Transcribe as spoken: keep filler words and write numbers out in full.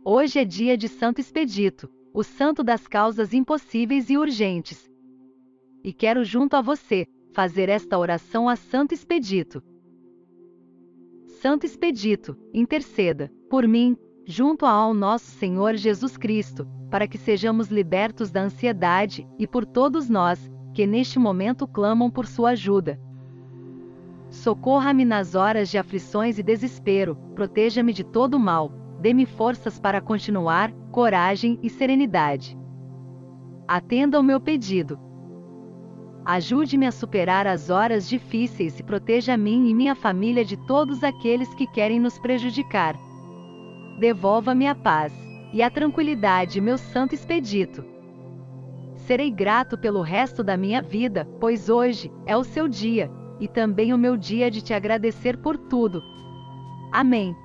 Hoje é dia de Santo Expedito, o santo das causas impossíveis e urgentes. E quero junto a você, fazer esta oração a Santo Expedito. Santo Expedito, interceda por mim, junto ao nosso Senhor Jesus Cristo, para que sejamos libertos da ansiedade, e por todos nós, que neste momento clamam por sua ajuda. Socorra-me nas horas de aflições e desespero, proteja-me de todo o mal, dê-me forças para continuar, coragem e serenidade. Atenda ao meu pedido. Ajude-me a superar as horas difíceis e proteja a mim e minha família de todos aqueles que querem nos prejudicar. Devolva-me a paz e a tranquilidade, meu Santo Expedito. Serei grato pelo resto da minha vida, pois hoje é o seu dia, e também o meu dia de te agradecer por tudo. Amém.